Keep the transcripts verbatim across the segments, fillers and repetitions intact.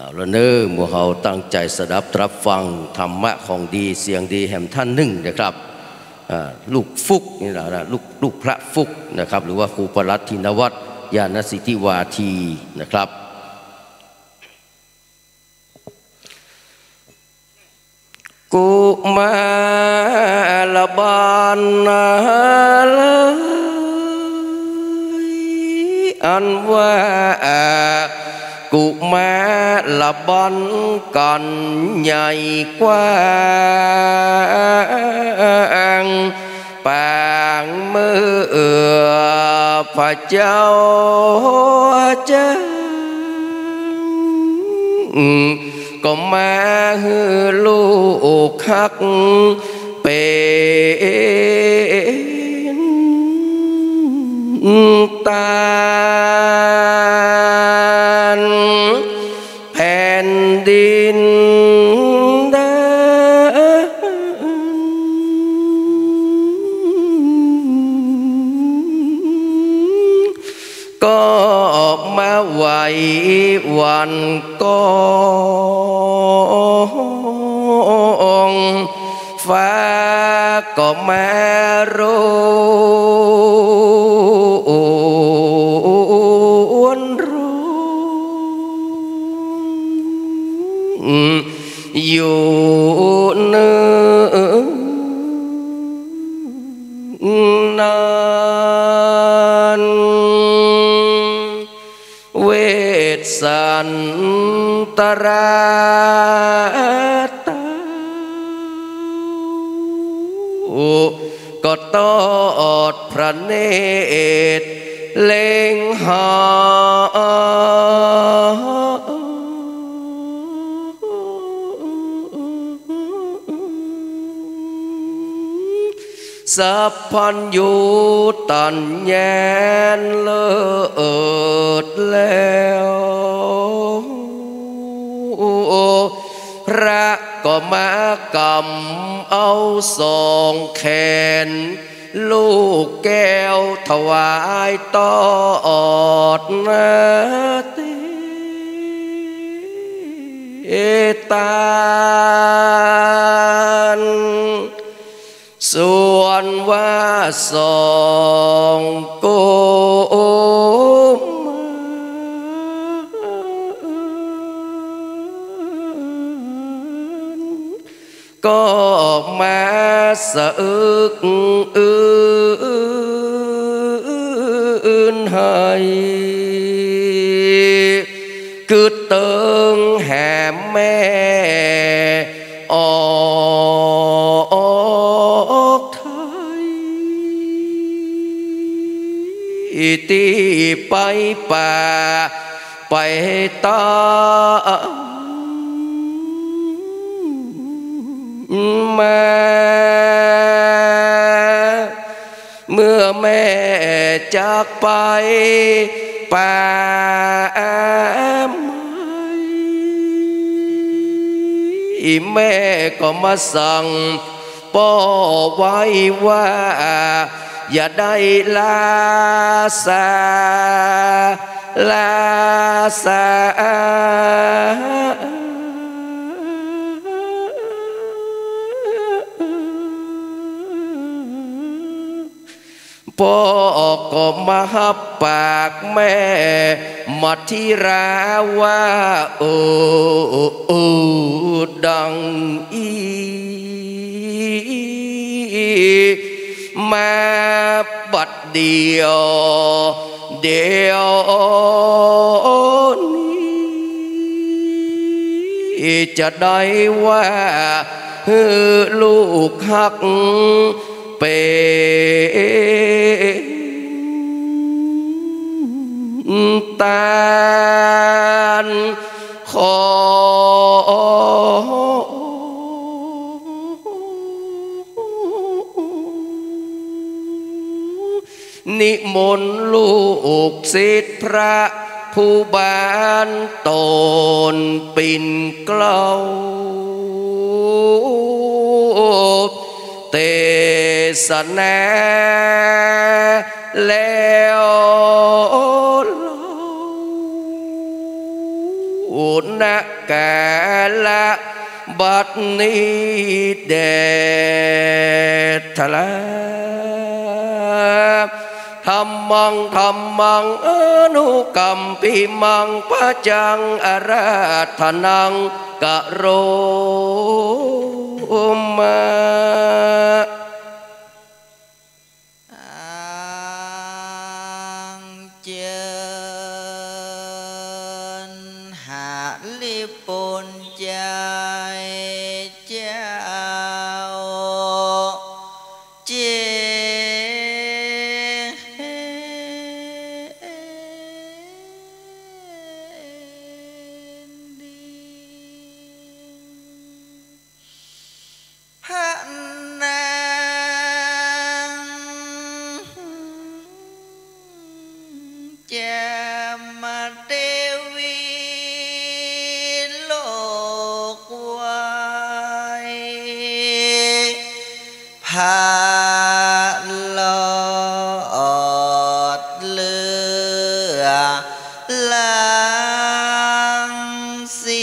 แล้วเน้อมัวเขาตั้งใจสดับรับฟังธรรมะของดีเสียงดีแห่งท่านหนึ่งนะครับลูกฟุกนี่แหละลูกลูกพระฟุกนะครับหรือว่าครูประหลัดธินวัฒน์ญาณสิทธิวาทีนะครับกุมาลบานเลยอันว่ากุมาลบันกันใหญ่กว้างปางมือพระเจ้าจังก็มาฮือลูกคักเป็นตาแผ่นดินแดนก็มาไหววันก่อนฟ้าก็มารู้อยู่เนื้อนานเวทสันตราตาก็ตอดพระเนตรเล็งหาสัพพัญญูตัญแยนเลิศแล้วพระก็มากำเอาสองแขนลูกแก้วถวายตอดนาเอตานส่วนว่าสองโกก็มาสะอึกอื่นให้คือเติงแห่แม่ออกไทยที่ไปป่าไปตามาเมื่อแม่จากไปป่าแม่ก็มาสั่งพ่อไว้ว่าอย่าได้ลาสาลาสาพ่อก็มาหับปากแม่มาทิราว่าโอ้โอ้ดังอีมาบัดเดียวเดียวนี้จะได้ว่าลูกหักเป็นตาลขอนิมนต์ลูกศิษย์พระผู้บานตนปิ่นเกล้าเทศนาแล้วณกาละบัดนี้เดชทลาธรรมังธรรมังอนุกัมปิมังพระจังอาราธนังกะโรมาเจนหาลิปุญใจเจ้าเจพระนางจามเทวีโลกวายพาลอดเลือลังสี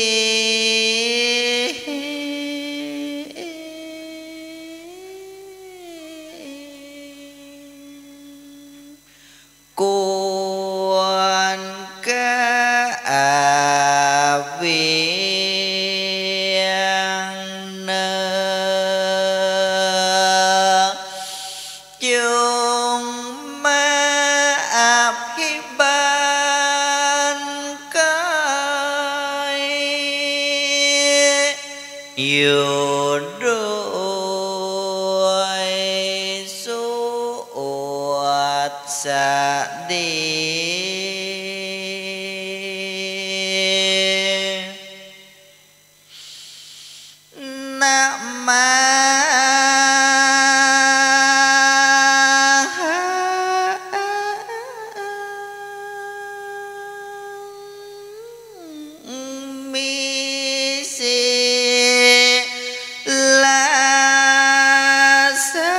กวนกะเวียงเนจงมาอภิบาลกายอยู่ด้วยสุสดีนะมามีสิลาสา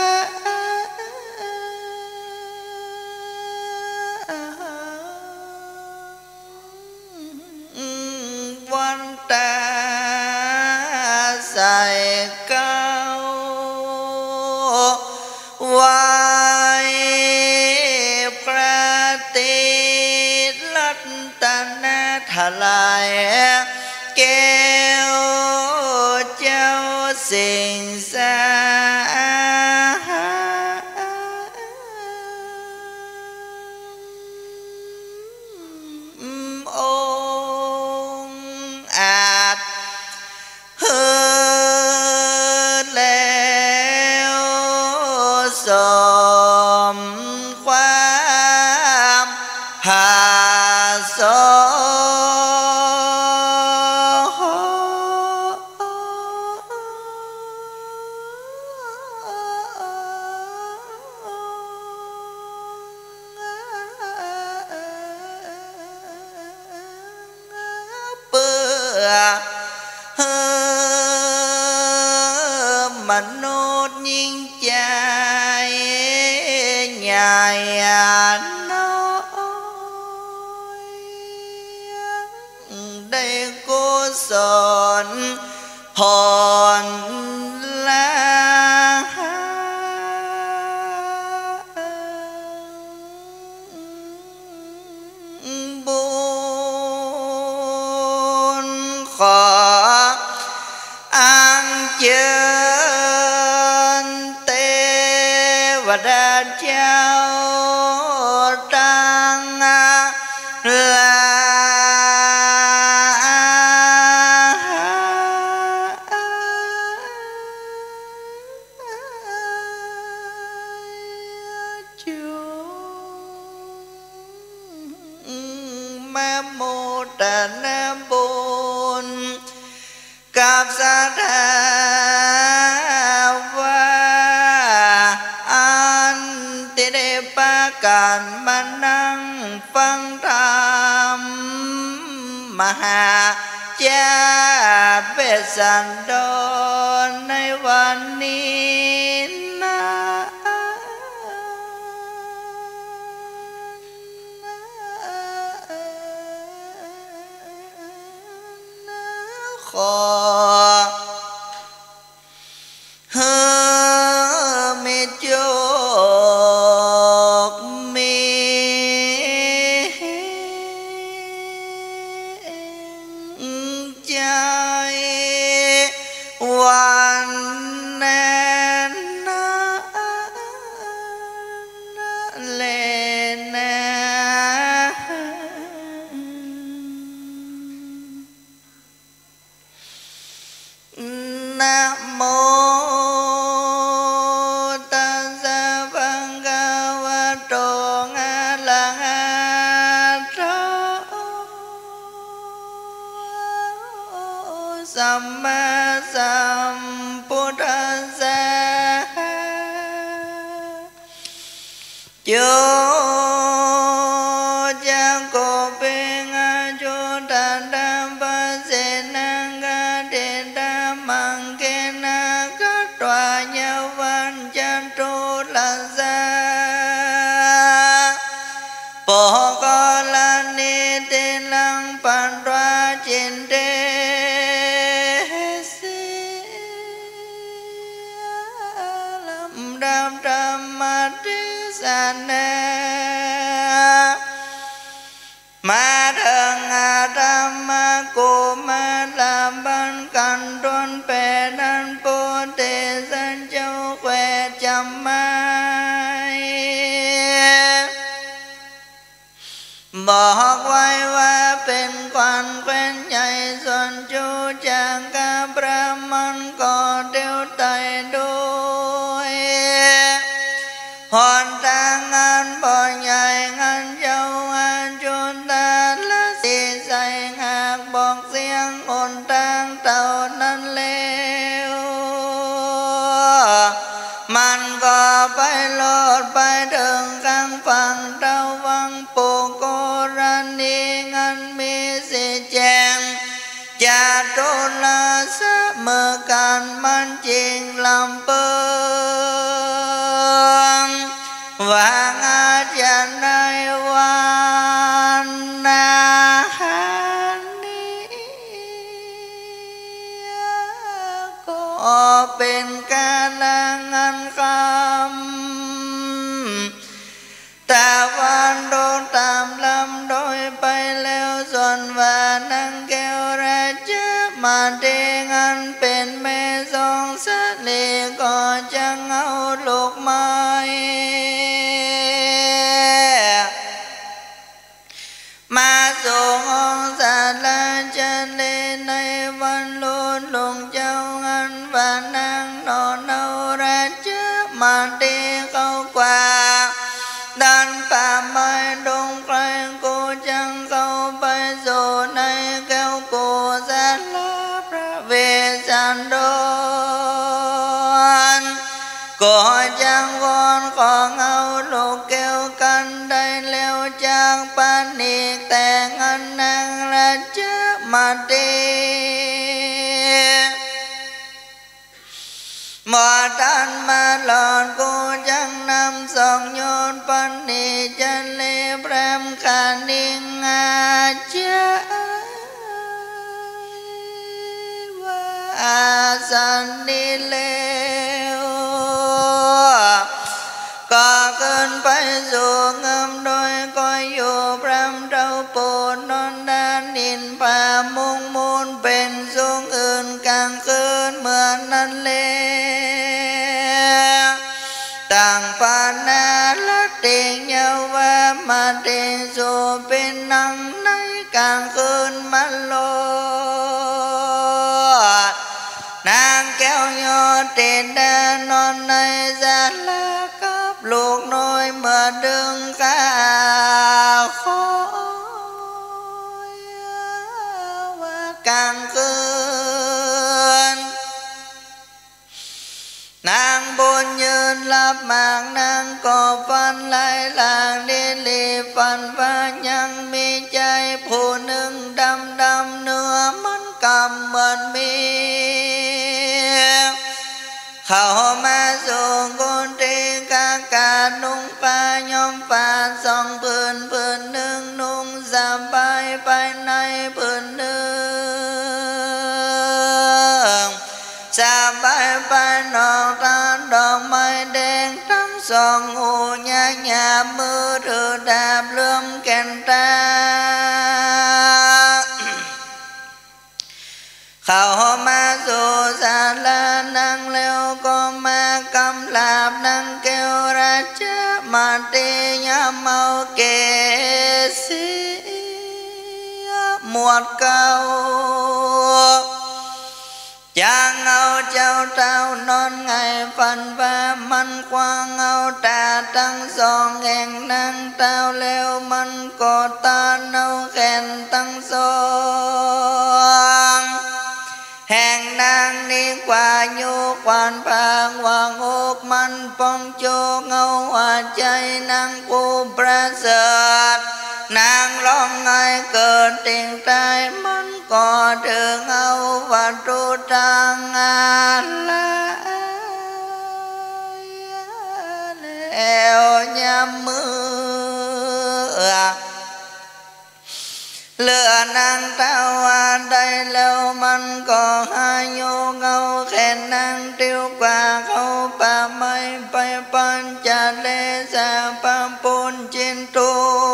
วันตาใส่เก้าวายพระติรัตนทลายแก้วเจ้าสิงสาองค์อาจเฮิดแล้วสมความหาสเปื่อมนุษย์ยิ่งใจใหญ่น้อยได้กุศลพรลาบุญขออังเจิญเทวดาเจ้าตั้งหลายจุมาโมทนาบุญกับศรัทธาว่าอันที่ได้ปากันมานั่งฟังธรรมมหาเจ้าเวสสันดรในวันนี้นะคอเฮมิโจกมีใจวันแน่นาเลนานะโมตัสสะภะคะวะโตอะระหะโตสัมมาสัมพุทธัสสะโยจักโกเปงะโจตันตัมปะเสนังกะเดตามังเกนะกะตวายวันจันโตลัสสะโปกลานิเตลังปันตวาจินเตลัมดัมธรรมติสนะมาเถิงอาธรรมกุมาลาบันกันตนเปนันปุเตสันเจ้าแควจำไม่บอกไว้ว่าเป็นควันแคว้นใหญ่ส่วนจูจากกาพระมันก็เดียวไตด้วยหอนทางงานบ่อใหญ่งานเจ้าอาจุนตาละสีใส่หากบอกเสียงหนทางเต่านั้นเลวมันก็ไปโลดไปถึงกลางฝั่งตะวังปูโกรันนีงันมีสิแจงจะโดนละเสมอกันมันจริงลำเปิงวางอาจารย์ในวันนี้ก็เป็นการงานคำแต่วันโดนตามลำโดยไปแล้วส่วนว่านังแก้วราชมาเดงันเป็นแม่ทรงสลีก็จะเอาลูกไม้มาส่งองศาลาจันเลในวันลุนลงเจ้างันว่านางนอนเอาราชมาเดเข้ากว่าดันป่าไม้ดงไกลกูจังเข้าไปสู่ในแก้วกูสาลาพระเวสสันดรก็จังวอนของเอาลูกแก้วกันได้แล้วจากปานิกแต่งอันนางราชมาเดหมอทันมาหลอนกูจังนำสองโยนปันนิจันเลพรมขานิงอาเจว่าสันนิเลวก็เกินไปสู่เงิมโดยก็อยู่พรำเต้าปูนนอนดานดินป่ามุงมูลเป็นสูงอื่นกลางคืนเหมือนนั้นเลยต่างปานาละเตียงเยาว่ามาเตียงสู่เป็นนังในกลางคืนมันโลนางแก้วโยเตดานอนในศาลากับลูกน้อยเมื่อดึงข้าคอยว่ากลางคืนนางบุญยืนลับมากนางก็ฟันลายลางดิลีฟันว่ายังมีใจผู้หนึ่งดำดำเนื้อมันกำเหมือนมีเข้ามาสู่คนที่กากานุ่งผ้ายอมผ้าสองผืนผืนหนึ่งนุ่งสบายไปในผืนหนึ่งสบายไปนอกตาดอกไม้แดงทั้งสองหูยาหยามือถือดาบเลื่อมแก่นตาเข้ามาสู่ศาลานั่งเร็วก็มากำลาบนั่งเกวราชมาเตยาเมาเกสีหมวดเก่าจางเอาเจ้าเต้านอนไงฟันว่ามันควางเอาตาทั้งสองแห่งนั่งเต้าเร็วมันก็ตาเอาแขนทั้งสองแห่งนางนี้กว่าโยกวานพางวางอกมันปองโจเงาหัวใจนางผู้ประเสริฐนางร้องไห้เกิดติ่งใจมันก็ถึงเอาวัตถุทางงานแล้วยามมือเลือนางเต้าว่าได้แล้วมันก็หายโยเงาแค่นางติ้วกว่าเขาป่าไม่ไปปัญจเลสาปะปุญจินตั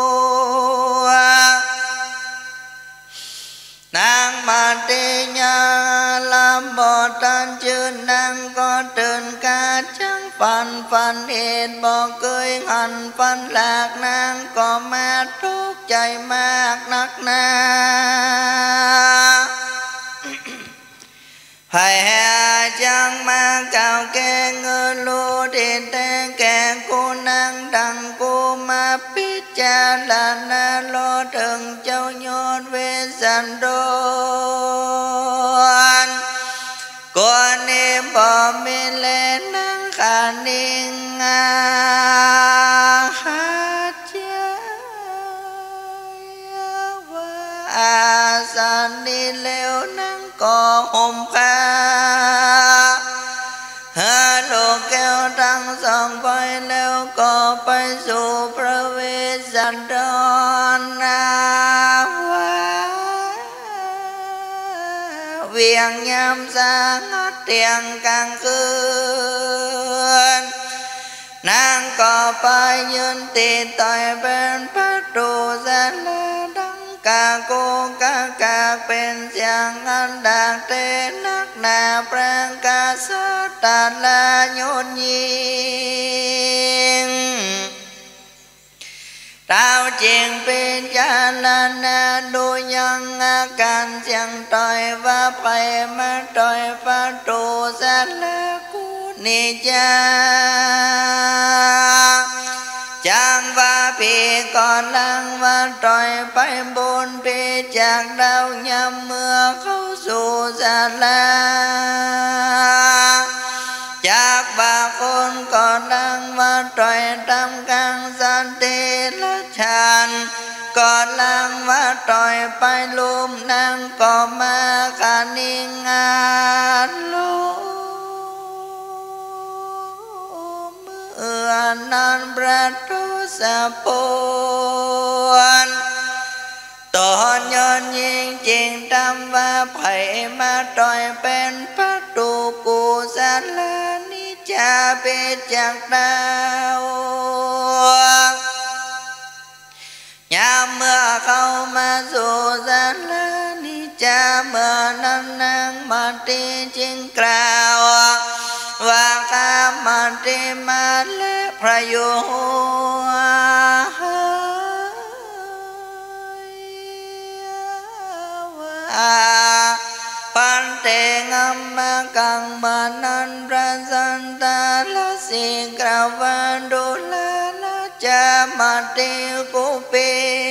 วนางมาเตญาลำบอตันจืนนางก็ตื่นกาจังฝันฝันเหตุบอกเคยหันฝันหลากนางก็มาทุกข์ใจมากนักหนาให้แห่จังมาเก่าแก่เงินลูดินแต่แก่กูนางดังกูมาพิจารณาโลถึงเจ้าโยนเวสันโดนก่อนนี้บ่มีเลนังขานิงอาหาเจ้าวาสันนิเลวนังก็ห่มผ้าหาลูกแก้วทั้งสองไปแล้วก็ไปสู่พระเวสสันดรนาวาเวียงยามสางดเตียงกลางคืนนางก็ไปยืนตีต่อยเป็นประตูสาลาดังกาโกกากาเป็นเสียงอันดังเตนักหนาแปลงกาสตาลาโยนยิงเต้าจริงเป็นจาลานาดูยังอาการเสียงต่อยว่าไปมาต่อยประตูสาลากูนิจาจังว่าพี่ก่อนลังว่าต่อยไปบนพี่จากดาวยามเมื่อเข้าสู่ศาลาจากว่าคนก่อนลังว่าต่อยตามกลางสันติละชันก่อนลังว่าต่อยไปลุมนางก็มาขานิงานลุเอือนานประตูสะพนตอนยนยิงจริงตามว่าไผ่มาต่อยเป็นประตูกูสาลานิจาเปจากดาวยามเมื่อเข้ามาสู่ศาลานิจาเมื่อนั้นนางมาตีจึงกล่าวว่าข้ามาตีมาและพระโยปันเตงัมมากังมานันประสันตาลสิกราวันดุลาลาจามาติกุเป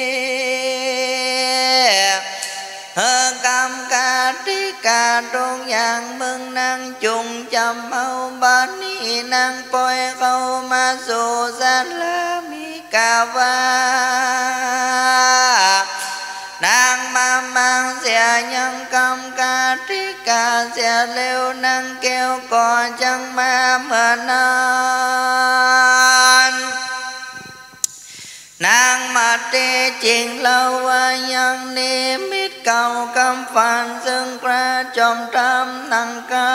เฮกรรมกาติกาตรงอย่างมึงนางจุงจำเอาบ้านนี้นางปล่อยเข้ามาสู่ศาลามิกาวานางมามังเสียยังกำกาติกาเสียเร็วนางแก้วก่อนจังมาเมื่อนานนางมาเตจริงเราว่ายังนิมิตเก่ากำฝันซึ่งกระจอมทำนังเก่า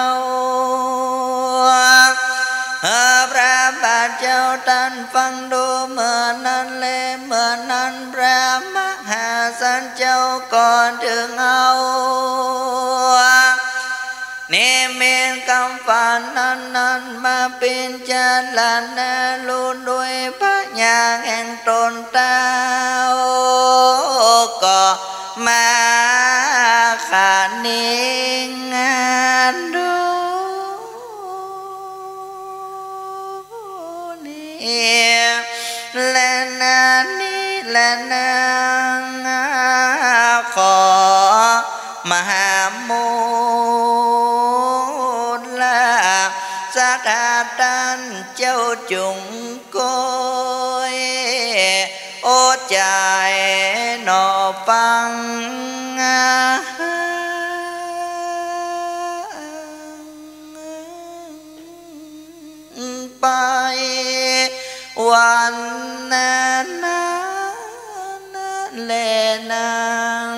พระบาทเจ้าท่านฟังดูเมื่อนั้นเลยเมื่อนั้นพระมหาสันเจ้าก่อนถึงเอาเนเมนคำฝันนั้นนั้นมาเป็นจานลานนาลูด้วยพระญาแห่งตนเต้าก็มาขานิงานดูและนานี้และนางขอมหาโมลาสถาตันเจ้าจุงโกยโอใจนอฟังไปวันนั้นเลนาง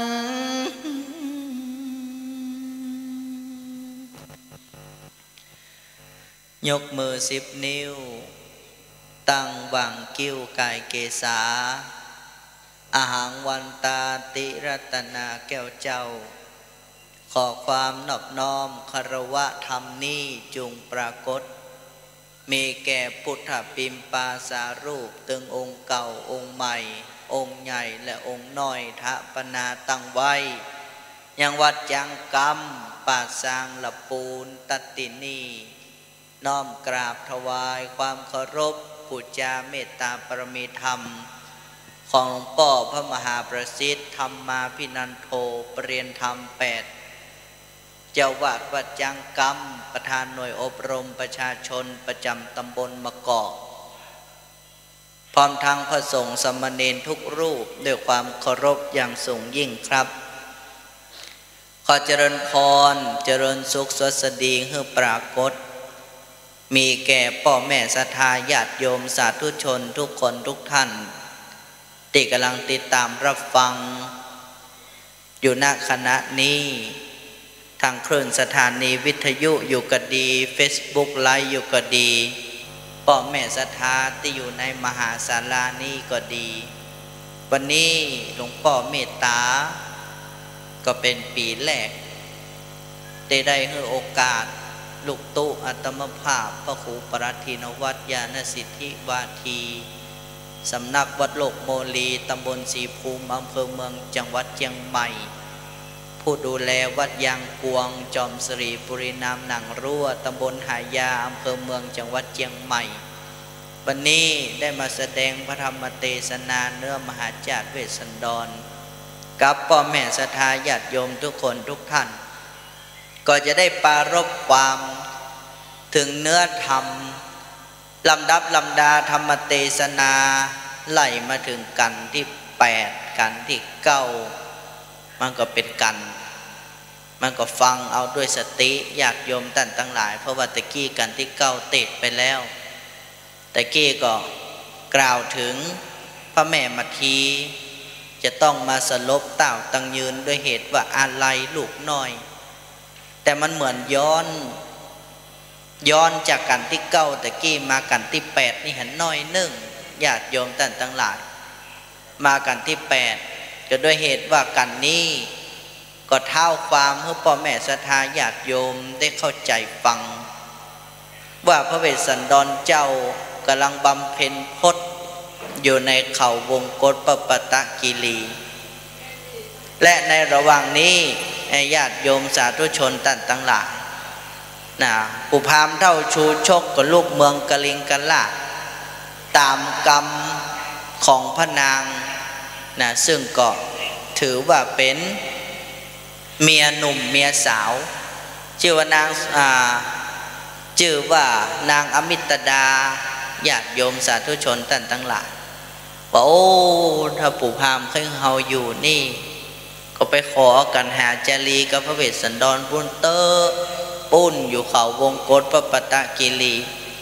ยกมือสิบนิ้วตั้งวางกิ้วกายเกษาอาหังวันตาติรัตนาแก้วเจ้าขอความนอบน้อมคารวะธรรมนี้จงปรากฏมีแก่พุทธปิมปาสารูปตึงองค์เก่าองค์ใหม่องค์ใหญ่และองค์น้อยทะปนาตั้งไว้ยังวัดจังกรรมปาสางละปูนตัตตินีน้อมกราบถวายความเคารพปุจจาเมตตาปรมีธรรมของหลวงพ่อพระมหาประสิทธิ์ธรรมาภินันโทปรริยนธรรมแปดเจ้าวาดวัดจังกรรมประธานหน่วยอบรมประชาชนประจำตำบลมะกอกพร้อมทั้งพระสงฆ์สามเณรทุกรูปด้วยความเคารพอย่างสูงยิ่งครับขอเจริญพรเจริญสุขสวัสดีให้ปรากฏมีแก่พ่อแม่ศรัทธาญาติโยมสาธุชนทุกคนทุกท่านที่กำลังติดตามรับฟังอยู่ณขณะนี้ทางคลื่นสถานีวิทยุอยู่ก็ดี Facebook ไลฟ์อยู่ก็ดีพ่อแม่ศรัทธาที่อยู่ในมหาศาลานี้ก็ดีวันนี้หลวงพ่อเมตตาก็เป็นปีแรกได้ได้ให้โอกาสลูกตุอัตมภาพพระครูปรัตถินวัตญาณสิทธิวาทีสำนักวัดโลกโมลีตำบลศรีภูมิอำเภอเมืองจังหวัดเชียงใหม่ผู้ดูแลวัดยางกวงจอมสิริปุรินามหนังรั่วตำบลหายาอำเภอเมืองจังหวัดเชียงใหม่วันนี้ได้มาแสดงพระธรรมเทศนาเนื้อมหาจารย์เวสสันดรกับพ่อแม่ศรัทธาญาติโยมทุกคนทุกท่านก็จะได้ปรารภความถึงเนื้อธรรมลำดับลำดาธรรมเทศนาไล่มาถึงกันที่แปดกันที่เก้ามันก็เป็นกันมันก็ฟังเอาด้วยสติญาติโยมท่านทั้งหลายเพราะว่าตะกี้กันที่เก้าติดไปแล้วตะกี้ก็กล่าวถึงพระแม่มัททีจะต้องมาสลบเต่าตังยืนด้วยเหตุว่าอะไรลูกน้อยแต่มันเหมือนย้อนย้อนจากกันที่เก้าตะกี้มากันที่แปดนี่เห็นน้อยหนึ่งญาติโยมท่านทั้งหลายมากันที่แปดก็ด้วยเหตุว่ากันนี้ก็เท่าความให้พ่อแม่ศรัทธาญาติโยมได้เข้าใจฟังว่าพระเวสสันดรเจ้ากำลังบำเพ็ญพจน์อยู่ในเขาวงกฏปปตกิรีและในระหว่างนี้ญาติโยมสาธุชนท่านทั้งหลายนะปุพามเท่าชูชกกับลูกเมืองกลิงกลาตามกรรมของพระนางนะซึ่งก็ถือว่าเป็นเมียหนุ่มเมียสาวชื่อว่านางอ่าชื่อว่านางอมิตดาญาติโยมสาธุชนท่านทั้งหลายว่าโอ้ถ้าปู่พามเคยเฮาอยู่นี่ก็ไปขอกันหาจารีกับพระเวสสันดรปุนเตอร์ปุ้นอยู่เขาวงกฏปปตกิรี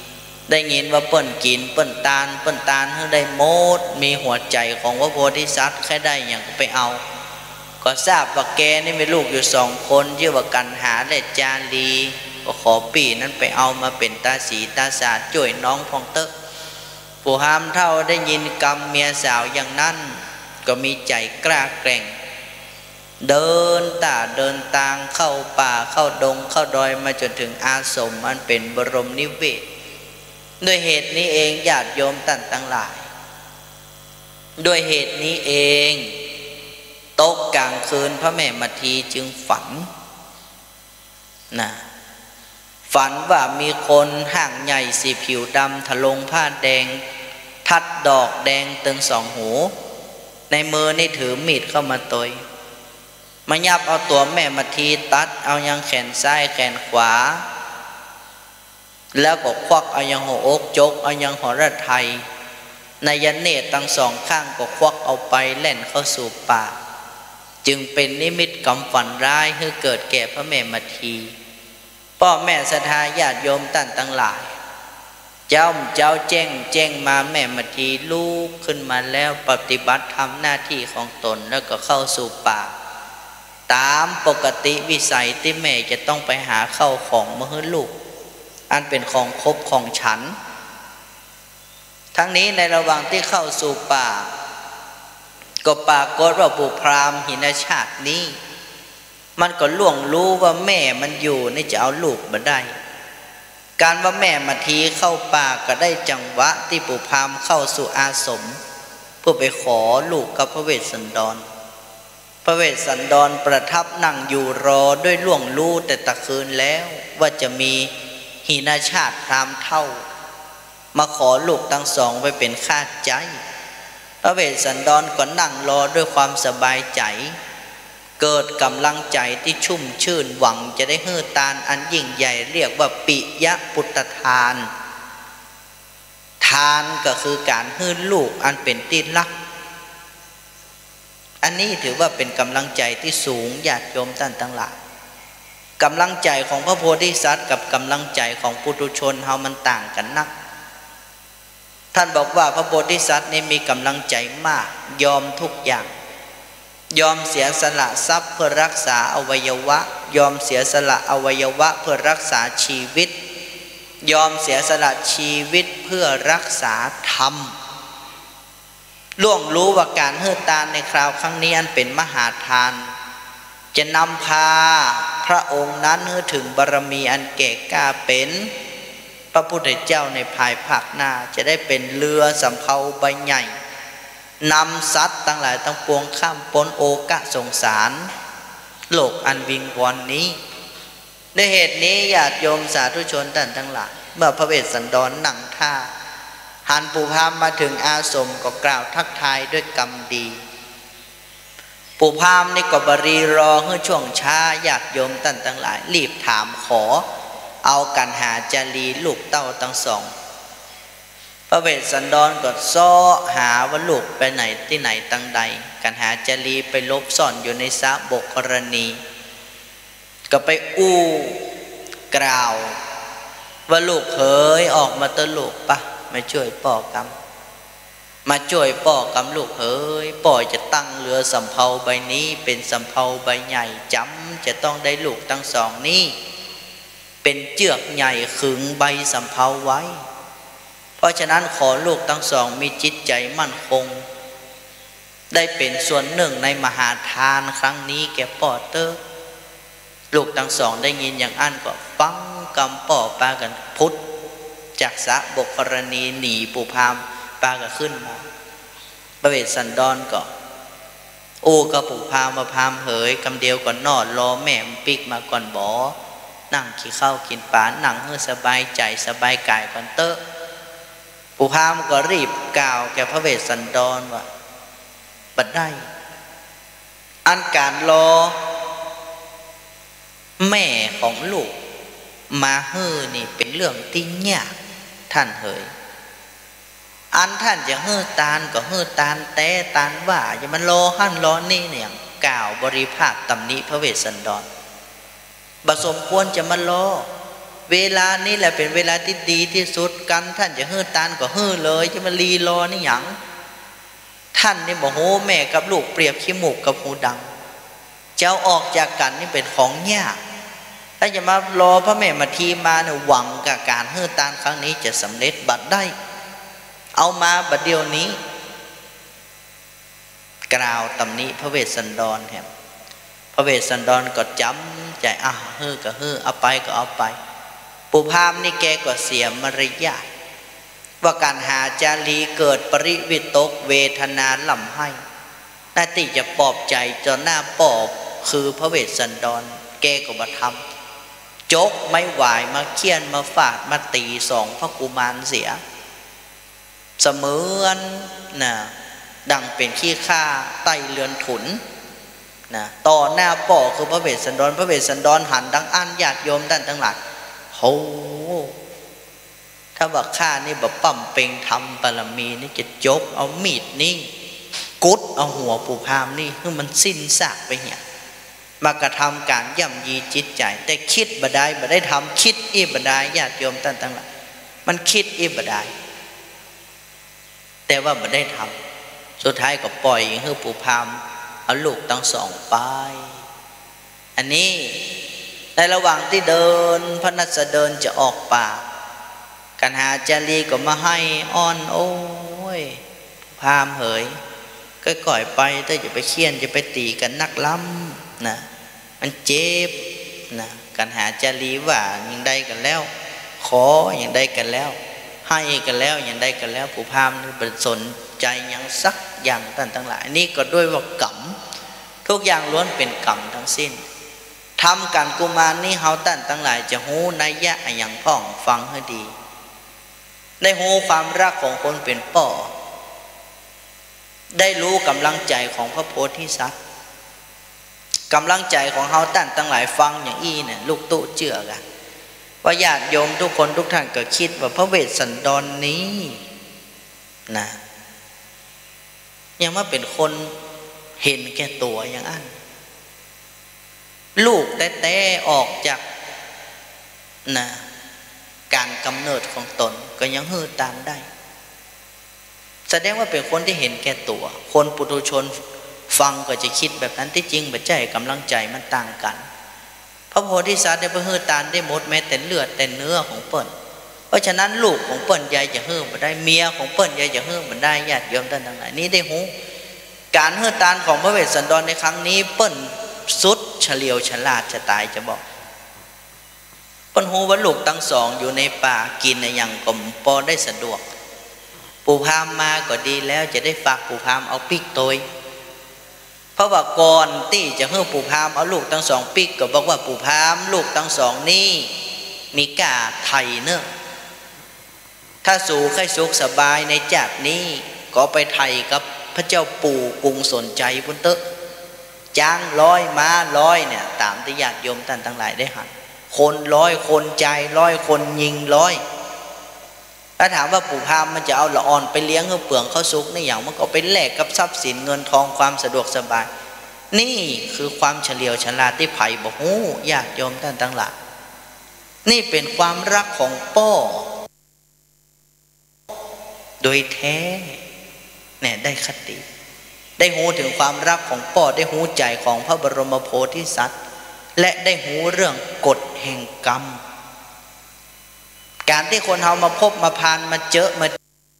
ได้ยินว่าเปิ้นกินเปิ้นตาลเปิ้นตาลให้ได้โมดมีหัวใจของพระโพธิสัตว์แค่ได้อย่างไปเอาก็ทราบว่าแกนี่มีลูกอยู่สองคนชื่อว่ากันหาและจารีก็ขอปีนั้นไปเอามาเป็นตาสีตาสาจ่วยน้องพองเตอะผู้หามเท่าได้ยินกรรมเมียสาวอย่างนั้นก็มีใจกล้าแกร่งเดินตาเดินตางเข้าป่าเข้าดงเข้าดอยมาจนถึงอาสมอันเป็นบรมนิเวศด้วยเหตุนี้เองญาติโยมท่านทั้งหลายด้วยเหตุนี้เองตกกลางคืนพระแม่มาทีจึงฝันนะฝันว่ามีคนห่างใหญ่สีผิวดำทะลงผ้าแดงทัดดอกแดงตึงสองหูในมือนี่ถือมีดเข้ามาตยมายับเอาตัวแม่มาทีตัดเอายังแขนซ้ายแขนขวาแล้วก็ควักเอายังหัวอกจกเอายังหัวระไทยในยันเนตทั้งสองข้างก็ควักเอาไปแล่นเข้าสู่ป่าจึงเป็นนิมิตกรรมฝันร้ายให้เกิดแก่พระแม่มาทีพ่อแม่ศรัทธาญาติโยมท่านทั้งหลายเจ้าเจ้าแจ้งแจ้งมาแม่มาทีลูกขึ้นมาแล้วปฏิบัติทำหน้าที่ของตนแล้วก็เข้าสู่ป่าตามปกติวิสัยที่แม่จะต้องไปหาเข้าของมาให้ลูกอันเป็นของคบของฉันทั้งนี้ในระหว่างที่เข้าสู่ป่าก็ปรากฏว่าปู่พราหมณ์หินชาตินี้มันก็ล่วงรู้ว่าแม่มันอยู่นี่จะเอาลูกมาได้การว่าแม่มาทีเข้าป่าก็ได้จังหวะที่ปู่พราหมณ์เข้าสู่อาสมเพื่อไปขอลูกกับพระเวสสันดรพระเวสสันดรประทับนั่งอยู่รอด้วยล่วงรู้แต่ตะคืนแล้วว่าจะมีหินชาติพราหมณ์เท่ามาขอลูกทั้งสองไปเป็นข้าใจพระเวสสันดรก็นั่งรอด้วยความสบายใจเกิดกำลังใจที่ชุ่มชื่นหวังจะได้ฮื้อตานอันยิ่งใหญ่เรียกว่าปิยปุตตทานทานก็คือการฮื้อลูกอันเป็นที่รักอันนี้ถือว่าเป็นกำลังใจที่สูงญาติโยมท่านทั้งหลายกำลังใจของพระโพธิสัตว์กับกำลังใจของปุถุชนเฮามันต่างกันนักท่านบอกว่าพระโพธิสัตว์นี่มีกำลังใจมากยอมทุกอย่างยอมเสียสละทรัพย์เพื่อรักษาอวัยวะยอมเสียสละอวัยวะเพื่อรักษาชีวิตยอมเสียสละชีวิตเพื่อรักษาธรรมล่วงรู้ว่าการเฮือตานในคราวครั้งนี้อันเป็นมหาทานจะนำพาพระองค์นั้นให้ถึงบารมีอันแก่กล้าเป็นพระพุทธเจ้าในภายภาคหน้าจะได้เป็นเรือสำเภาใบใหญ่นำสัตว์ทั้งหลายทั้งปวงข้ามพ้นโอกะสงสารโลกอันวิงวอนนี้ด้วยเหตุนี้ญาติโยมสาธุชนท่านทั้งหลายเมื่อพระเวสสันดรนั่งท่าหันปู่พราหมณ์มาถึงอาสมก็กล่าวทักทายด้วยกรรมดีปู่พราหมณ์นี่ก็บรีรอให้ช่วงช้าญาติโยมท่านทั้งหลายรีบถามขอเอากันหาจารีลูกเต้าทั้งสองพระเวสสันดรก็ซ้อหาว่าลูกไปไหนที่ไหนตั้งใดกันหาจารีไปลบซ่อนอยู่ในสระบกกรณีก็ไปอู้กล่าวว่าลูกเอ๋ยออกมาเตอะลูกปะมาช่วยป่อกรรมมาช่วยป่อกรรมลูกเอ๋ยป่อจะตั้งเรือสำเภาใบนี้เป็นสำเภาใบใหญ่จำจะต้องได้ลูกทั้งสองนี้เป็นเจือกใหญ่ขึงใบสำเภาไว้เพราะฉะนั้นขอลูกทั้งสองมีจิตใจมั่นคงได้เป็นส่วนหนึ่งในมหาทานครั้งนี้แก่ป่อเตอร์ลูกทั้งสองได้ยินอย่างอั้นก็ฟังกำป่อปากันพุทธจากสระบกกรณีหนีปู่พราหมณ์ปาก็ขึ้นมาพระเวสสันดรก็โอ้กับปู่พราหมณ์มาพราหมณ์เหยกำเดียวก่อนนอดรอแม่ปิกมาก่อนบ่นั่งขี้ข้าวกินปลานั่งเพื่อสบายใจสบายกายก่อนเตอะปู่พราหมณ์ก็รีบกล่าวแก่พระเวสสันดรว่าบัดได้อันการรอแม่ของลูกมาเฮ้อนี่เป็นเรื่องที่ยากท่านเฮยอันท่านจะเฮ้อตานก็เฮ้อตานแต่ตานว่าอย่ามันรอหั่นรอนี่เนี่ยกล่าวบริภาคตำหนิพระเวสสันดรบ่สมควรจะมารอเวลานี้แหละเป็นเวลาที่ดีที่สุดกันท่านจะฮื้อตานก็ฮื้อเลยจะมารีรอนี่หยังท่านนี่บอกโหแม่กับลูกเปรียบขี้หมูกกับหูดังเจ้าออกจากกันนี่เป็นของยากถ้าจะมารอพระแม่มาทีมาเนี่ยหวังกับการฮื้อตานครั้งนี้จะสำเร็จบัดได้เอามาบัดเดียวนี้กล่าวตำหนิพระเวสสันดรครับพระเวสสันดรก็จำใจอ่ะฮื้อก็ฮื้อเอาไปก็เอาไปปุพามนี่แกก็เสียมารยาทว่าการหาจารีเกิดปริวิตกเวทนาลำให้นาติจะปลอบใจจนหน้าปอบคือพระเวสสันดรแกก็มาทำจกไม่ไหวมาเคี่ยนมาฟาดมาตีสองพระกุมารเสียเสมือนนะดังเป็นขี้ข้าใต้เรือนถุนนะต่อหน้าปอบคือพระเวสสันดรพระเวสสันดรหันดังอั้นญาติโยมท่านทั้งหลายโหถ้าว่าข้านี่แบบปั๊มเป่งทำบารมีนี่จะจกเอามีดนี่กุดเอาหัวปูพามนี่คือมันสิ้นซากไปเหี้ยมากระทำการย่ำยีจิตใจแต่คิดบ่ได้บ่ได้ทำคิดอีบ่ได้ญาติโยมท่านทั้งหลายมันคิดอีบ่ได้แต่ว่าบ่ได้ทำสุดท้ายก็ปล่อยให้ปูพามเอาลูกทั้งสองไปอันนี้ในระหว่างที่เดินพระนัสเดินจะออกป่ากันหาจารีก็มาให้อ้อนโอ้ยพามเหยก็ก่อยไปถ้าจะไปเคี่ยนจะไปตีกันนักล้ำนะมันเจ็บนะกันหาจารีว่าอย่างใดกันแล้วขออย่างใดกันแล้วให้กันแล้วอย่างใดกันแล้วผู้พามนี่เป็นสนใจอย่างสักอย่างท่านทั้งหลายนี่ก็ด้วยว่ากรรมทุกอย่างล้วนเป็นกรรมทั้งสิ้นทำการกุมารนี่เฮาท่านทั้งหลายจะหูนัยยะอย่างพ่องฟังให้ดีได้หูความรักของคนเป็นป่อได้รู้กำลังใจของพระโพธิสัตว์กำลังใจของเฮาท่านทั้งหลายฟังอย่างอี้เนี่ยลูกตุเจือกันว่าญาติโยมทุกคนทุกท่านก็คิดว่าพระเวสสันดร นี้นะยังมาเป็นคนเห็นแก่ตัวอย่างอันลูกแต่แต่ออกจากนะการกำเนิดของตนก็ยังฮื้อตามได้แสดงว่าเป็นคนที่เห็นแก่ตัวคนปุถุชนฟังก็จะคิดแบบนั้นที่จริงปัจจัยกำลังใจมันต่างกันพระโพธิสัตว์ได้ไปฮื้อตามได้หมดแม้แต่เลือดแต่เนื้อของเปิ้ลเพราะฉะนั้นลูกของเปิ้ลยายจะฮื้อมาได้เมียของเปิ้ลยายจะฮื้อมันได้ญาติโยมท่านทั้งหลายนี้ได้หูการฮื้อตามของพระเวสสันดรในครั้งนี้เปิ้ลสุดเฉลียวฉลาดจะตายจะบอกเปิ้ลหูว่าลูกทั้งสองอยู่ในป่ากินในอย่างกลมพอได้สะดวกปู่พามมาก็ดีแล้วจะได้ฝากปู่พามเอาปิกโตยเพราะว่าก่อนที่จะให้ปู่พามเอาลูกทั้งสองปิกก็บอกว่าปู่พามลูกทั้งสองนี่มีกาไทยเนอะถ้าสู่ใครสุขสบายในจากนี้ก็ไปไทยกับพระเจ้าปู่กรุงสนใจพุ่นเตอะจ้างร้อยม้าร้อยเนี่ยตามที่ญาติโยมท่านทั้งหลายได้หันคนร้อยคนใจร้อยคนยิงร้อยถ้าถามว่าปู่พามมันจะเอาละอ่อนไปเลี้ยงเพื่อเปลืองข้าวซุกนี่อย่างมันก็ไปแลกกับทรัพย์สินเงินทองความสะดวกสบายนี่คือความเฉลียวฉลาดที่ไผ่บอกโอ้ญาติโยมท่านทั้งหลายนี่เป็นความรักของพ่อโดยแท้เนี่ยได้คติได้หูถึงความรักของพ่อได้หูใจของพระบรมโพธิสัตว์และได้หูเรื่องกฎแห่งกรรมการที่คนเรามาพบมาพานมาเจอมา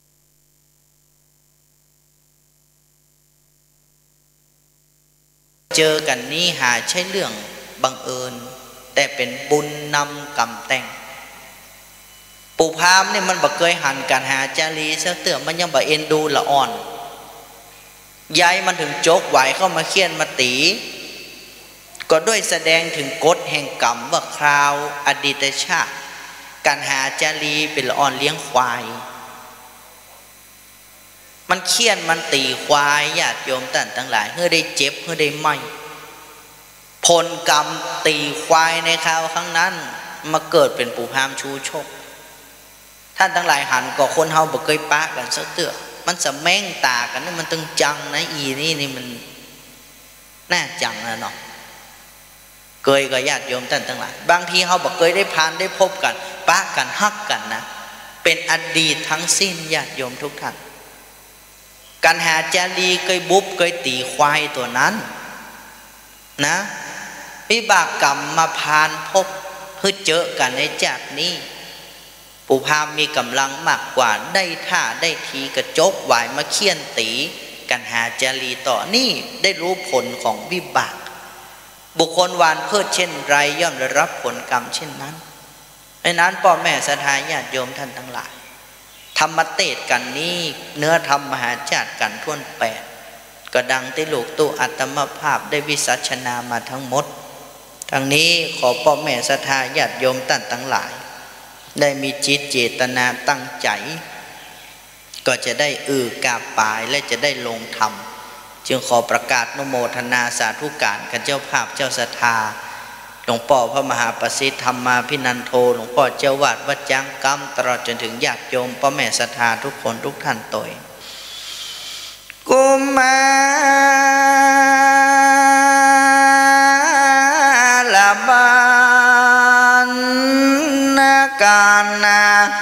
เจอกันนี้หาใช่เรื่องบังเอิญแต่เป็นบุญนำกรรมแต่งปู่พามเนี่ยมันบ่เคยหันการหาจารีเสื้อเตื่อมันยังบ่เอ็นดูละอ่อนยายมันถึงโจกไหวเข้ามาเคี่ยนมาตีก็ด้วยแสดงถึงกฎแห่งกรรมว่าคราวอดีตชาติการหาจารีเป็นละอ่อนเลี้ยงควายมันเคี่ยนมันตีควายญาติโยมท่านทั้งหลายเพื่อได้เจ็บเพื่อได้ไหมผลกรรมตีควายในคราวครั้งนั้นมาเกิดเป็นปู่พามชูโชคท่านทั้งหลายหันก็คนเฮาบ่เคยปะกันสักเตื้อมันสะแม่งตากันนี่มันตึงจังนะอีนี่นี่มันน่าจังนะเนาะเคยกับญาติโยมท่านทั้งหลายบางทีเขาบอกเคยได้ผ่านได้พบกันปะกันฮักกันนะเป็นอดีตทั้งสิ้นญาติโยมทุกท่านกันหาจารีเคยบุบเคยตีควายตัวนั้นนะวิบากกรรมมาผ่านพบเพื่อเจอกันในจากนี้ปุพามีกำลังมากกว่าได้ท่าได้ทีกระจกไหวมาเคี่ยนตีกันหาจารีต่อนี่ได้รู้ผลของวิบากบุคคลหวานเพื่อเช่นไรย่อมได้รับผลกรรมเช่นนั้นในนั้นพ่อแม่ศรัทธาญาติโยมท่านทั้งหลายธรรมเตศกันนี้เนื้อธรรมมหาจาตุกันท่วนแปดก็ดังที่ลูกตู้อัตมภาพได้วิสัชนามาทั้งหมดทั้งนี้ขอพ่อแม่ศรัทธาญาติโยมท่านทั้งหลายได้มีจิตเจตนาตั้งใจก็จะได้อือกาปายและจะได้ลงธรรมจึงขอประกาศนุโมทนาสาธุการกับเจ้าภาพเจ้าศรัทธาหลวงพ่อพระมหาประสิทธิ์ธรรมาภินันโทหลวงพ่อเจ้าวาดวัดจังกัมตลอดจนถึงญาติโยมพ่อแม่ศรัทธาทุกคนทุกท่านตัวกุมารบานนาการนา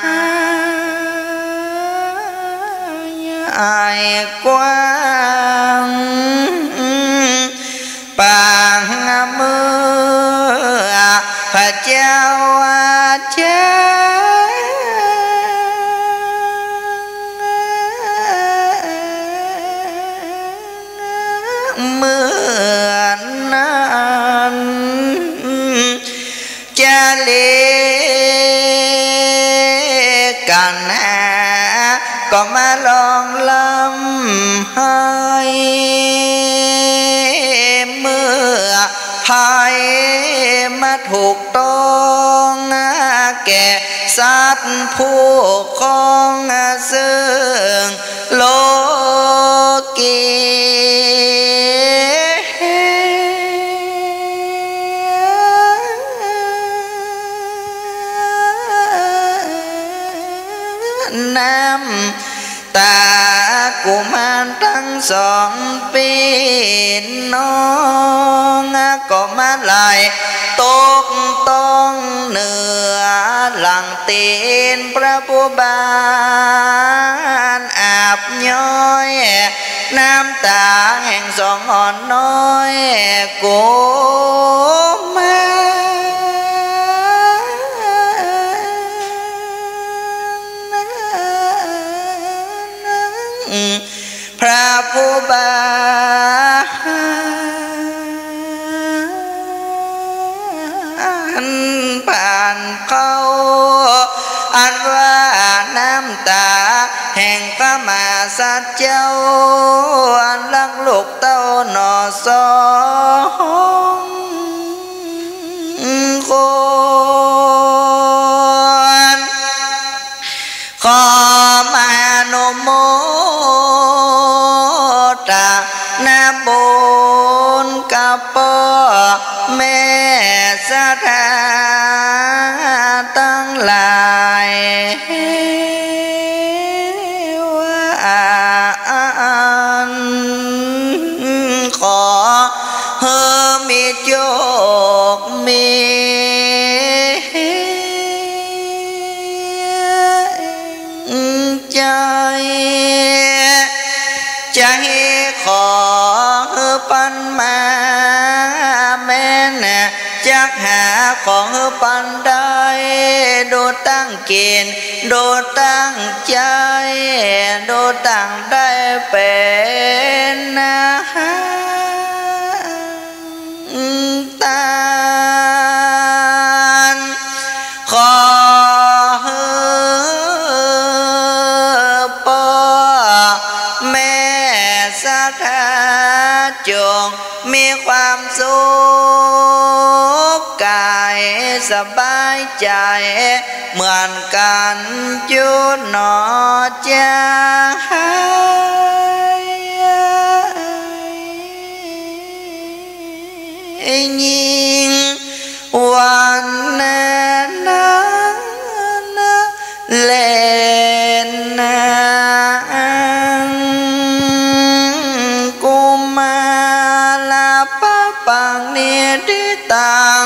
ไอ้กว้างปางมือพระเจ้าอาจารย์เมื่อนั้นจะเลกันก็มาลองลำให้เมื่อภายมาถูกต้องแก่สัตว์ผู้ครองซึ่งโลกีน้ำตากุมารทั้งสองปีน้องก็มาไหลตกต้องเหนือหลังตีนพระผู้บานอาบย้อยน้ำตาแห่งสองอ่อนน้อยกุมารพระผู้บานผ่านเขาอันว่าน้ำตาแห่งพระมหาสัจเจ้าอันลักลูกเต้าหนอสองคนขอมาโนโมตานาบุญกับพ่อแม่ศรัทธาตั้งหลายว่าขอเฮอมีโจกมีใจใจขอปันมาแม่นจักหาของปันได้ดูตั้งเกณฑ์ดูตั้งใจดูตั้งได้เป็นนะตานขอพ่อแม่ศรัทธาจงมีความสุขกายสบายใจเหมือนกันจุดหนอใจยิ่งวันนั้นเล่นกุมารปังเนติตัง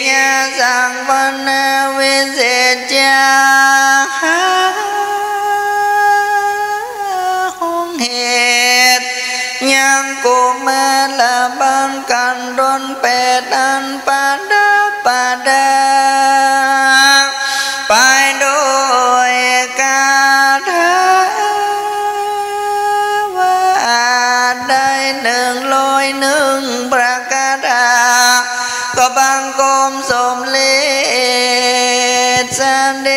ญาสังวันนาวิเศษจาห้องเหตุยังกูมาละบันกันดนเป็ดอันปาดาปาดาไปโดยกาถาว่าได้หนึ่งลอยหนึ่งประกาศก็บังกรมสมเลศสันเด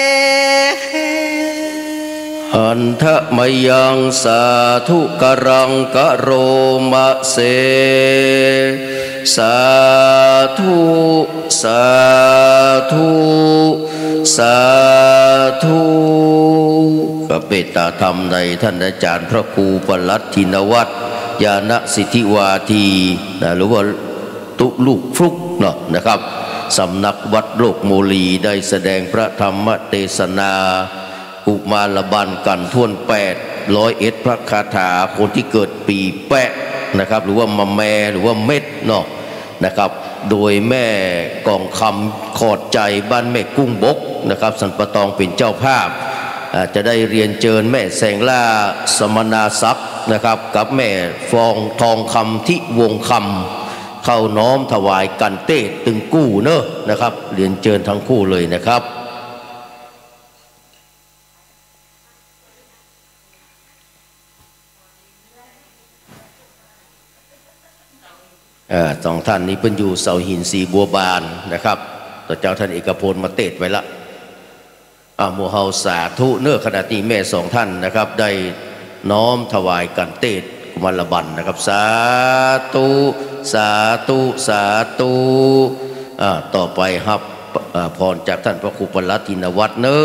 หันทะมยังสาธุกรังกะโรมะเสสาธุสาธุสาธุกับเปตตาธรรมในท่านอาจารย์พระครูปลัดทินวัฒน์ญาณสิทธิวาทีนะหรือว่าตุลูกฟลุกเนาะนะครับสำนักวัดโลกโมลีได้แสดงพระธรรมเทศนาอุมาลบันกันท่วนแปดร้อยเอ็ดพระคาถาคนที่เกิดปีแปะนะครับหรือว่ามาแม่หรือว่าเม็ดเนาะนะครับโดยแม่กองคำขอดใจบ้านแม่กุ้งบกนะครับสันปะตองเป็นเจ้าภาพจะได้เรียนเจิญแม่แสงล่าสมนาศักดิ์นะครับกับแม่ฟองทองคำที่วงคำเข้าน้อมถวายกันเต้ตึงกู้เนอะนะครับเรียนเจิญทั้งคู่เลยนะครับสองท่านนี้เป็นอยู่เสาหินสีบัวบานนะครับต่อเจ้าท่านเอกพลมาเตดไว้ละอาโมเฮาสาธุเนื้อขณะที่แม่สองท่านนะครับได้น้อมถวายกันเตดกุมารบันนะครับสาธุสาธุสาธุต่อไปครับพรจากท่านพระครูปลัดทินวัฒน์เน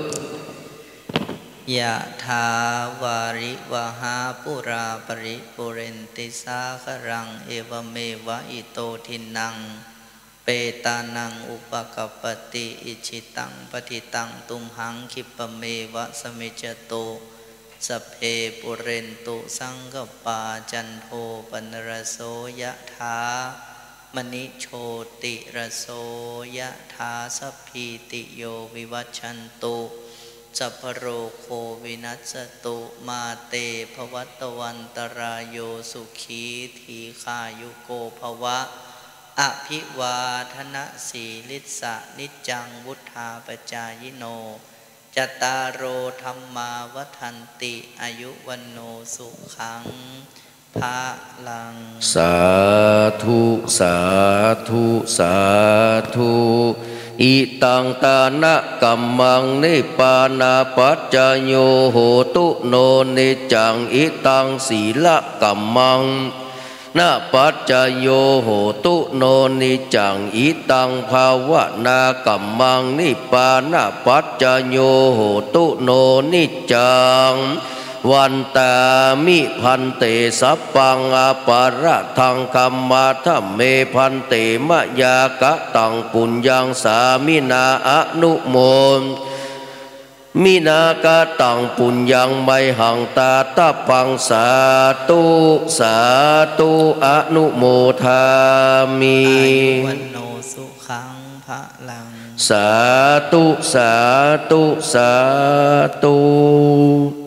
อยะถาวาริวหาปุราปริปุเรนติสาครังเอวเมวะอิโตทินังเปตานังอุปกัปปติอิชิตังปฏิตังตุมหังคิปเมวะสมิจโตสัพเพปุเรนตุสังกปาจันโทปนรโสยะถามณิโชติรโสยะถาสัพพิติโยวิวัชชันตุสัพพโรโควินัสตุมาเตภวัตวันตรายโยสุขีทีขายุโกภวะอภิวาทนะสีลิสะนิจังวุธาปจายโนจตารโอธรรมาวัฏันติอายุวันโนสุขังภาลังสาธุสาธุสาธุอิตังตานะกัมมังนิปานาปัจจโยโหตุโนนิจังอิตังศีละกัมมังนาปัจจโยโหตุโนนิจังอิตังภาวนากัมมังนิปานาปัจจโยโหตุโนนิจังวันตามิพันเตสัพพังอปาระทังคัมมาทัมเมพันเตมะยากะตังปุญญังสามินาอนุโมทมินากะตังปุญญังไมหังตาตะปังสาธุสาธุอนุโมทามิอายุวันโนสุขังภะลังสาธุสาธุสาธุ